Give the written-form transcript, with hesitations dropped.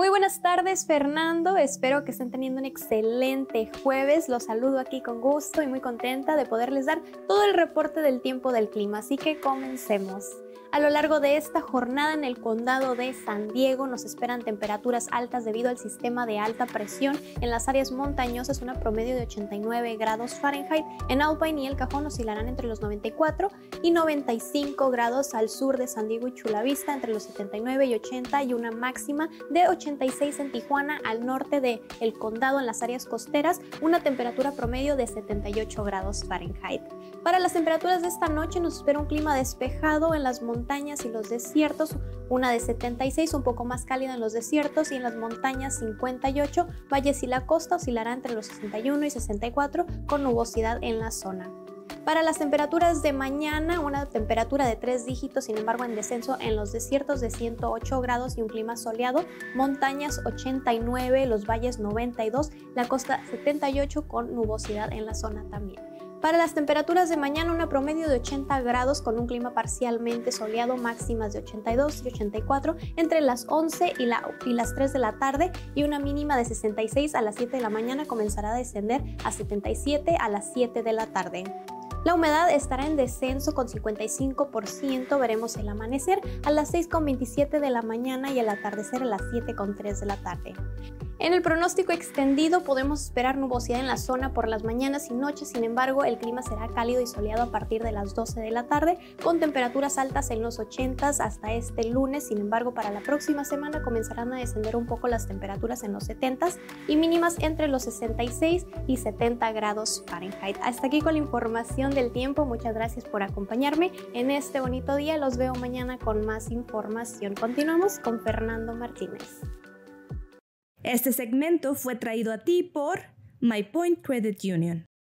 Muy buenas tardes, Fernando. Espero que estén teniendo un excelente jueves. Los saludo aquí con gusto y muy contenta de poderles dar todo el reporte del tiempo del clima. Así que comencemos. A lo largo de esta jornada en el condado de San Diego nos esperan temperaturas altas debido al sistema de alta presión. En las áreas montañosas una promedio de 89 grados Fahrenheit. En Alpine y El Cajón oscilarán entre los 94 y 95 grados al sur de San Diego y Chula Vista, entre los 79 y 80 y una máxima de 86 en Tijuana. Al norte de el condado en las áreas costeras una temperatura promedio de 78 grados Fahrenheit. Para las temperaturas de esta noche nos espera un clima despejado en las montañas y los desiertos, una de 76, un poco más cálida en los desiertos, y en las montañas 58, valles y la costa oscilará entre los 61 y 64 con nubosidad en la zona. Para las temperaturas de mañana, una temperatura de 3 dígitos, sin embargo en descenso en los desiertos de 108 grados y un clima soleado, montañas 89, los valles 92, la costa 78 con nubosidad en la zona también. Para las temperaturas de mañana, una promedio de 80 grados con un clima parcialmente soleado, máximas de 82 y 84 entre las 11 y las 3 de la tarde, y una mínima de 66 a las 7 de la mañana, comenzará a descender a 77 a las 7 de la tarde. La humedad estará en descenso con 55%, veremos el amanecer a las 6:27 de la mañana y el atardecer a las 7:03 de la tarde. En el pronóstico extendido podemos esperar nubosidad en la zona por las mañanas y noches, sin embargo el clima será cálido y soleado a partir de las 12 de la tarde, con temperaturas altas en los 80s hasta este lunes. Sin embargo, para la próxima semana comenzarán a descender un poco las temperaturas en los 70s y mínimas entre los 66 y 70 grados Fahrenheit. Hasta aquí con la información del tiempo. Muchas gracias por acompañarme en este bonito día. Los veo mañana con más información. Continuamos con Fernando Martínez. Este segmento fue traído a ti por My Point Credit Union.